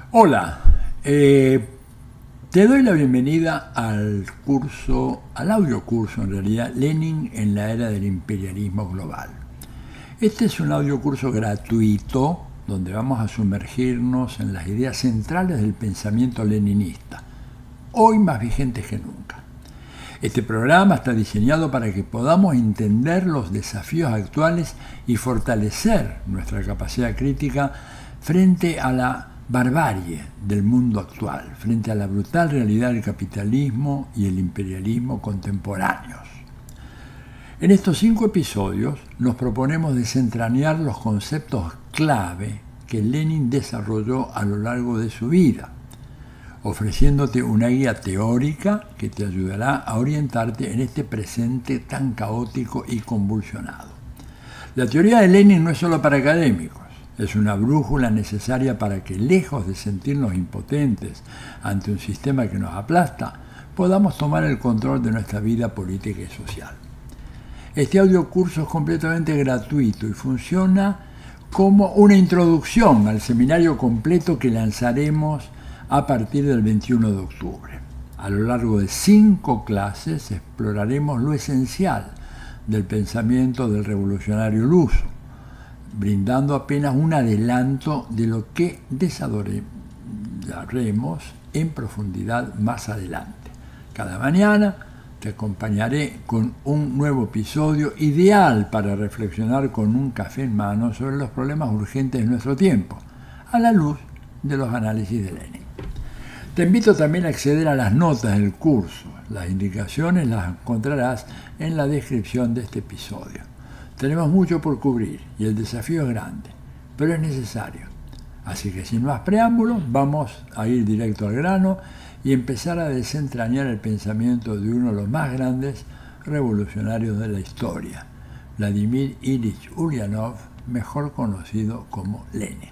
Hola, te doy la bienvenida al audio curso en realidad, Lenin en la era del imperialismo global. Este es un audio curso gratuito donde vamos a sumergirnos en las ideas centrales del pensamiento leninista, hoy más vigentes que nunca. Este programa está diseñado para que podamos entender los desafíos actuales y fortalecer nuestra capacidad crítica frente a la barbarie del mundo actual, frente a la brutal realidad del capitalismo y el imperialismo contemporáneos. En estos 5 episodios nos proponemos desentrañar los conceptos clave que Lenin desarrolló a lo largo de su vida, ofreciéndote una guía teórica que te ayudará a orientarte en este presente tan caótico y convulsionado. La teoría de Lenin no es solo para académicos, es una brújula necesaria para que, lejos de sentirnos impotentes ante un sistema que nos aplasta, podamos tomar el control de nuestra vida política y social. Este audiocurso es completamente gratuito y funciona como una introducción al seminario completo que lanzaremos a partir del 21 de octubre. A lo largo de 5 clases exploraremos lo esencial del pensamiento del revolucionario luso, brindando apenas un adelanto de lo que desarrollaremos en profundidad más adelante. Cada mañana te acompañaré con un nuevo episodio ideal para reflexionar con un café en mano sobre los problemas urgentes de nuestro tiempo, a la luz de los análisis de Lenin. Te invito también a acceder a las notas del curso. Las indicaciones las encontrarás en la descripción de este episodio. Tenemos mucho por cubrir y el desafío es grande, pero es necesario. Así que sin más preámbulos, vamos a ir directo al grano y empezar a desentrañar el pensamiento de uno de los más grandes revolucionarios de la historia, Vladimir Ilich Ulyanov, mejor conocido como Lenin.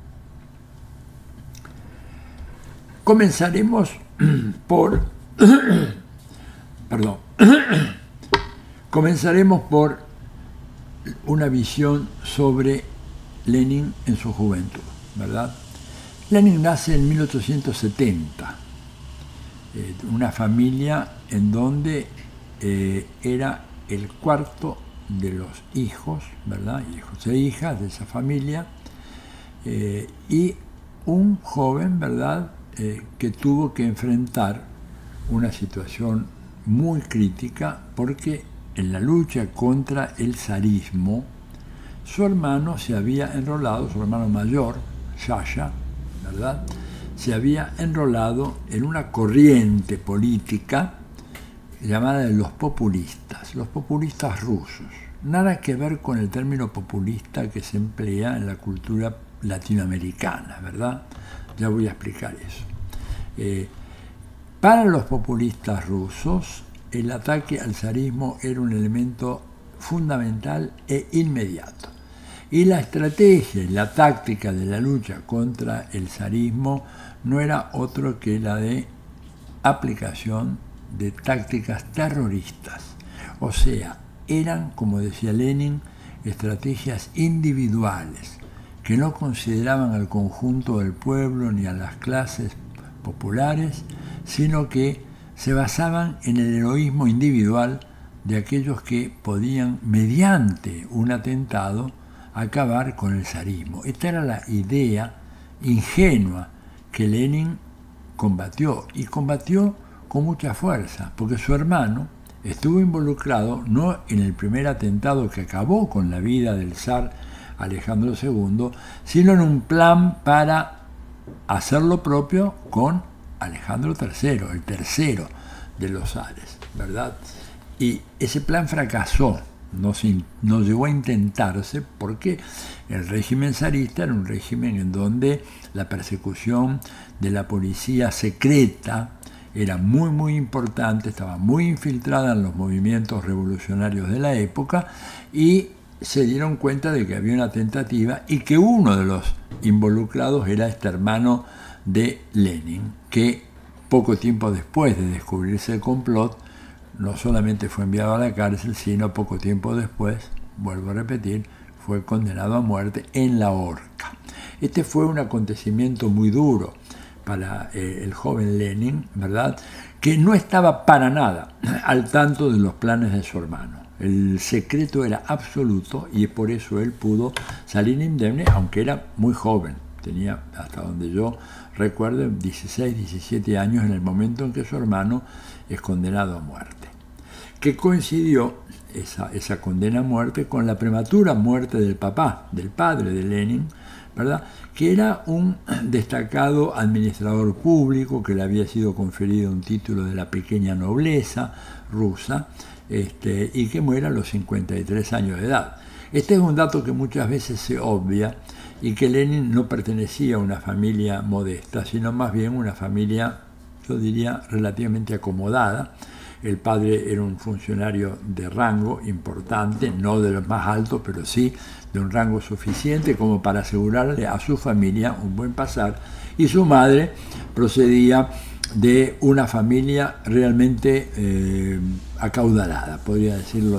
Comenzaremos por una visión sobre Lenin en su juventud, ¿verdad? Lenin nace en 1870, una familia en donde era el cuarto de los hijos, ¿verdad? Hijos e hijas de esa familia, y un joven, ¿verdad?, que tuvo que enfrentar una situación muy crítica porque en la lucha contra el zarismo, su hermano se había enrolado, su hermano mayor, Yasha, ¿verdad?, se había enrolado en una corriente política llamada de los populistas rusos. Nada que ver con el término populista que se emplea en la cultura latinoamericana, ¿verdad? Ya voy a explicar eso. Para los populistas rusos, el ataque al zarismo era un elemento fundamental e inmediato. Y la estrategia y la táctica de la lucha contra el zarismo no era otro que la de aplicación de tácticas terroristas. O sea, eran, como decía Lenin, estrategias individuales que no consideraban al conjunto del pueblo ni a las clases populares, sino que se basaban en el heroísmo individual de aquellos que podían, mediante un atentado, acabar con el zarismo. Esta era la idea ingenua que Lenin combatió, y combatió con mucha fuerza, porque su hermano estuvo involucrado no en el primer atentado que acabó con la vida del zar Alejandro II, sino en un plan para hacer lo propio con Alejandro III, el tercero de los zares, ¿verdad? Y ese plan fracasó, no llegó a intentarse porque el régimen zarista era un régimen en donde la persecución de la policía secreta era muy, muy importante, estaba muy infiltrada en los movimientos revolucionarios de la época, y se dieron cuenta de que había una tentativa y que uno de los involucrados era este hermano de Lenin, que poco tiempo después de descubrirse el complot, no solamente fue enviado a la cárcel, sino poco tiempo después, vuelvo a repetir, fue condenado a muerte en la horca. Este fue un acontecimiento muy duro. para el joven Lenin, ¿verdad?, que no estaba para nada al tanto de los planes de su hermano. El secreto era absoluto y por eso él pudo salir indemne, aunque era muy joven. Tenía, hasta donde yo recuerdo, 16, 17 años en el momento en que su hermano es condenado a muerte. Que coincidió esa condena a muerte con la prematura muerte del papá, del padre de Lenin, ¿verdad?, que era un destacado administrador público, que le había sido conferido un título de la pequeña nobleza rusa, y que muere a los 53 años de edad. Este es un dato que muchas veces se obvia, y que Lenin no pertenecía a una familia modesta, sino más bien una familia, yo diría, relativamente acomodada. El padre era un funcionario de rango importante, no de los más altos, pero sí de un rango suficiente como para asegurarle a su familia un buen pasar, y su madre procedía de una familia realmente acaudalada, podría decirlo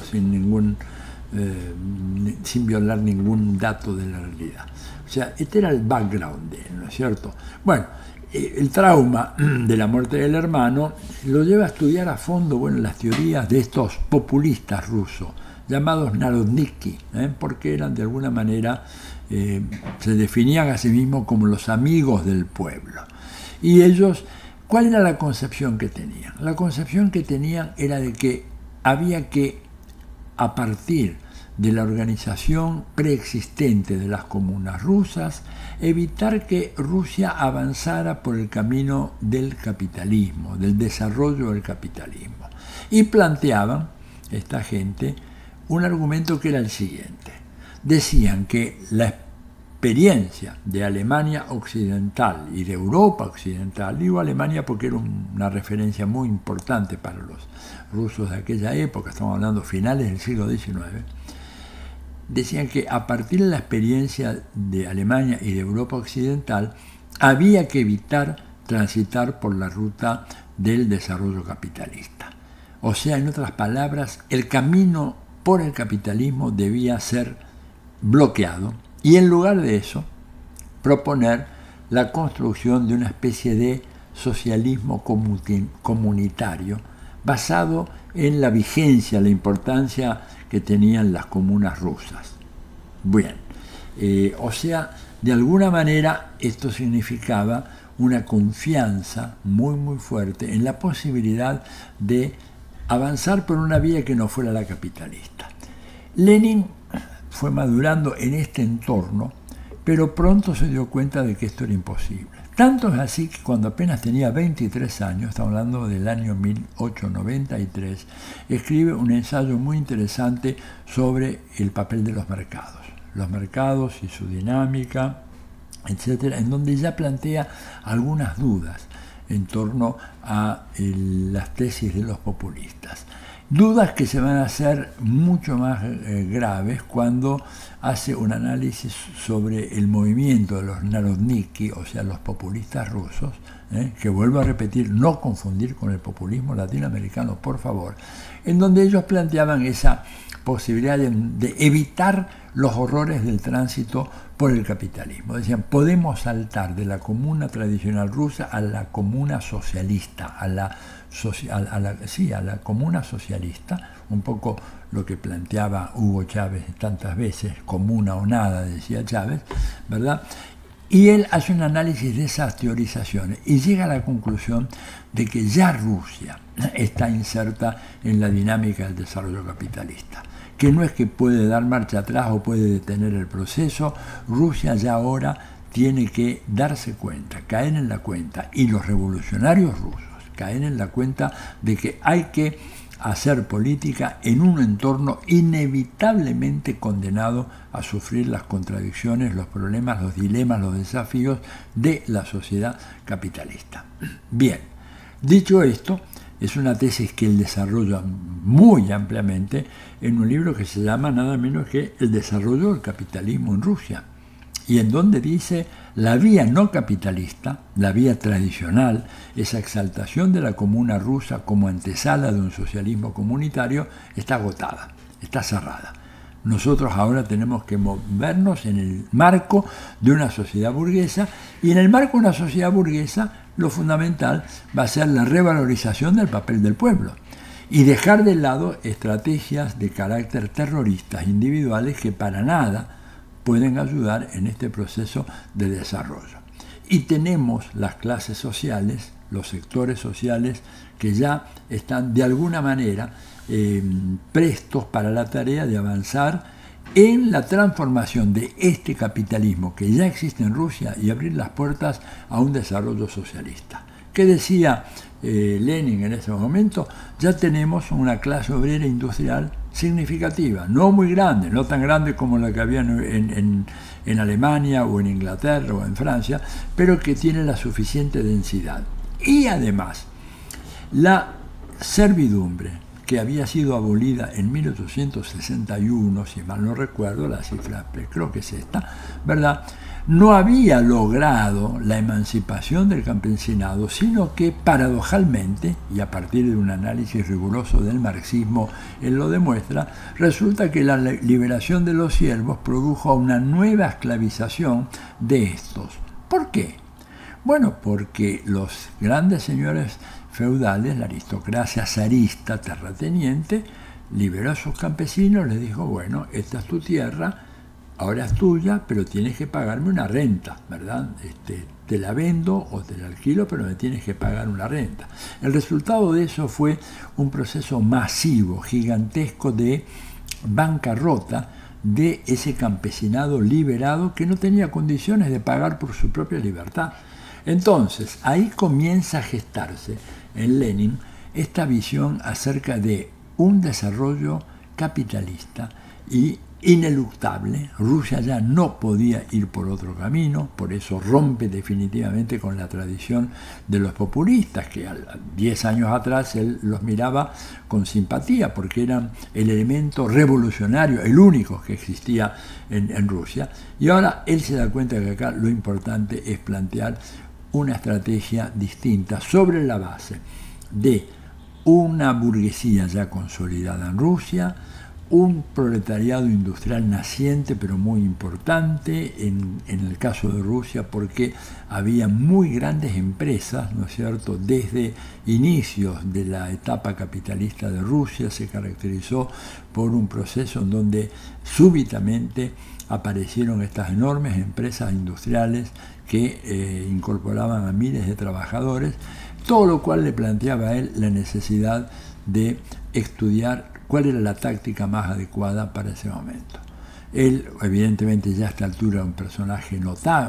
sin violar ningún dato de la realidad. O sea, este era el background de él, ¿no es cierto? Bueno, el trauma de la muerte del hermano lo lleva a estudiar a fondo, bueno, las teorías de estos populistas rusos, llamados narodniki, porque eran de alguna manera, se definían a sí mismos como los amigos del pueblo. Y ellos, ¿cuál era la concepción que tenían? La concepción que tenían era de que había que, a partir de la organización preexistente de las comunas rusas, evitar que Rusia avanzara por el camino del capitalismo, del desarrollo del capitalismo. Y planteaban, esta gente, un argumento que era el siguiente. Decían que la experiencia de Alemania Occidental y de Europa Occidental, digo Alemania porque era una referencia muy importante para los rusos de aquella época, estamos hablando finales del siglo XIX, decían que a partir de la experiencia de Alemania y de Europa Occidental había que evitar transitar por la ruta del desarrollo capitalista. O sea, en otras palabras, el camino por el capitalismo debía ser bloqueado y en lugar de eso proponer la construcción de una especie de socialismo comunitario basado en la vigencia, la importancia que tenían las comunas rusas. Bien, o sea, de alguna manera esto significaba una confianza muy fuerte en la posibilidad de avanzar por una vía que no fuera la capitalista. Lenin fue madurando en este entorno, pero pronto se dio cuenta de que esto era imposible. Tanto es así que cuando apenas tenía 23 años, estamos hablando del año 1893, escribe un ensayo muy interesante sobre el papel de los mercados y su dinámica, etcétera, en donde ya plantea algunas dudas en torno a las tesis de los populistas. Dudas que se van a hacer mucho más graves cuando hace un análisis sobre el movimiento de los narodniki, o sea, los populistas rusos, que vuelvo a repetir, no confundir con el populismo latinoamericano, por favor, en donde ellos planteaban esa posibilidad de evitar los horrores del tránsito por el capitalismo. Decían, podemos saltar de la comuna tradicional rusa a la comuna socialista, a la comuna socialista, un poco lo que planteaba Hugo Chávez tantas veces, comuna o nada, decía Chávez, ¿verdad? Y él hace un análisis de esas teorizaciones y llega a la conclusión de que ya Rusia está inserta en la dinámica del desarrollo capitalista, que no es que puede dar marcha atrás o puede detener el proceso. Rusia ya ahora tiene que darse cuenta, caer en la cuenta, y los revolucionarios rusos caen en la cuenta de que hay que hacer política en un entorno inevitablemente condenado a sufrir las contradicciones, los problemas, los dilemas, los desafíos de la sociedad capitalista. Bien, dicho esto, es una tesis que él desarrolla muy ampliamente en un libro que se llama nada menos que El desarrollo del capitalismo en Rusia, y en donde dice: la vía no capitalista, la vía tradicional, esa exaltación de la comuna rusa como antesala de un socialismo comunitario, está agotada, está cerrada. Nosotros ahora tenemos que movernos en el marco de una sociedad burguesa, y en el marco de una sociedad burguesa lo fundamental va a ser la revalorización del papel del pueblo y dejar de lado estrategias de carácter terroristas individuales que para nada pueden ayudar en este proceso de desarrollo. Y tenemos las clases sociales, los sectores sociales que ya están de alguna manera prestos para la tarea de avanzar en la transformación de este capitalismo que ya existe en Rusia y abrir las puertas a un desarrollo socialista. ¿Qué decía Lenin en ese momento? Ya tenemos una clase obrera industrial significativa, no muy grande, no tan grande como la que había en Alemania o en Inglaterra o en Francia, pero que tiene la suficiente densidad. Y además, la servidumbre, que había sido abolida en 1861, si mal no recuerdo, la cifra creo que es esta, ¿verdad?, no había logrado la emancipación del campesinado, sino que paradojalmente, y a partir de un análisis riguroso del marxismo él lo demuestra, resulta que la liberación de los siervos produjo una nueva esclavización de estos. ¿Por qué? Bueno, porque los grandes señores feudales, la aristocracia zarista terrateniente, liberó a sus campesinos, les dijo, bueno, esta es tu tierra, ahora es tuya, pero tienes que pagarme una renta, ¿verdad? Te la vendo o te la alquilo, pero me tienes que pagar una renta. El resultado de eso fue un proceso masivo, gigantesco de bancarrota de ese campesinado liberado que no tenía condiciones de pagar por su propia libertad. Entonces, ahí comienza a gestarse en Lenin esta visión acerca de un desarrollo capitalista y ineluctable. Rusia ya no podía ir por otro camino, por eso rompe definitivamente con la tradición de los populistas, que 10 años atrás él los miraba con simpatía, porque eran el elemento revolucionario, el único que existía en Rusia, y ahora él se da cuenta que acá lo importante es plantear una estrategia distinta sobre la base de una burguesía ya consolidada en Rusia, un proletariado industrial naciente pero muy importante en el caso de Rusia, porque había muy grandes empresas, ¿no es cierto? Desde inicios de la etapa capitalista de Rusia se caracterizó por un proceso en donde súbitamente aparecieron estas enormes empresas industriales que incorporaban a miles de trabajadores, todo lo cual le planteaba a él la necesidad de estudiar cuál era la táctica más adecuada para ese momento. Él, evidentemente, ya a esta altura era un personaje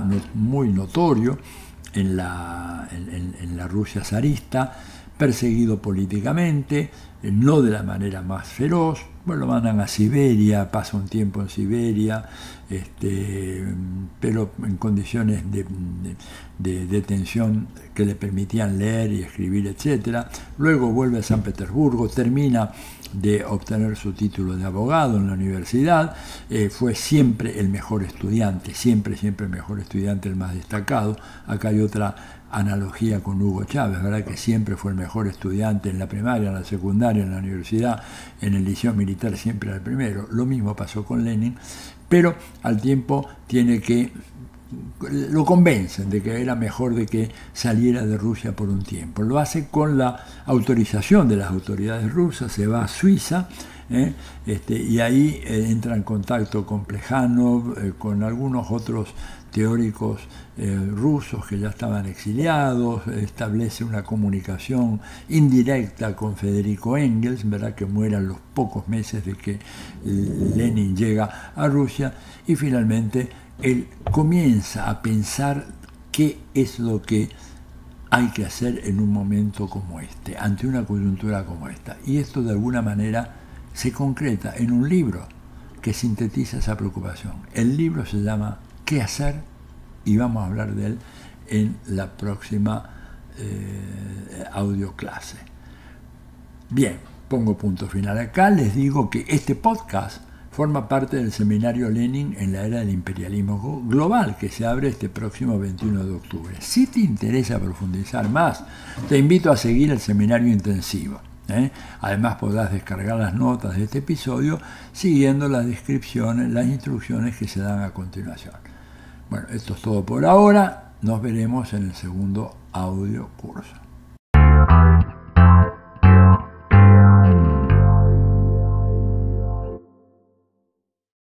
muy notorio en la Rusia zarista, perseguido políticamente, no de la manera más feroz. Bueno, lo mandan a Siberia, pasa un tiempo en Siberia, pero en condiciones de detención que le permitían leer y escribir, etc. Luego vuelve a San Petersburgo, termina de obtener su título de abogado en la universidad, fue siempre el mejor estudiante, siempre el mejor estudiante, el más destacado. Acá hay otra analogía con Hugo Chávez, ¿verdad? Que siempre fue el mejor estudiante en la primaria, en la secundaria, en la universidad, en el liceo militar siempre era el primero. Lo mismo pasó con Lenin, pero al tiempo lo convencen de que era mejor de que saliera de Rusia por un tiempo. Lo hace con la autorización de las autoridades rusas, se va a Suiza, y ahí entra en contacto con Plejánov, con algunos otros teóricos rusos que ya estaban exiliados, establece una comunicación indirecta con Federico Engels, ¿verdad?, que muere a los pocos meses de que Lenin llega a Rusia, y finalmente él comienza a pensar qué es lo que hay que hacer en un momento como este, ante una coyuntura como esta. Y esto de alguna manera se concreta en un libro que sintetiza esa preocupación. El libro se llama ¿Qué hacer? Y vamos a hablar de él en la próxima audioclase. Bien, pongo punto final acá. Les digo que este podcast forma parte del seminario Lenin en la era del imperialismo global, que se abre este próximo 21 de octubre. Si te interesa profundizar más, te invito a seguir el seminario intensivo. Además podrás descargar las notas de este episodio siguiendo las descripciones, las instrucciones que se dan a continuación. Bueno, esto es todo por ahora. Nos veremos en el segundo audio curso.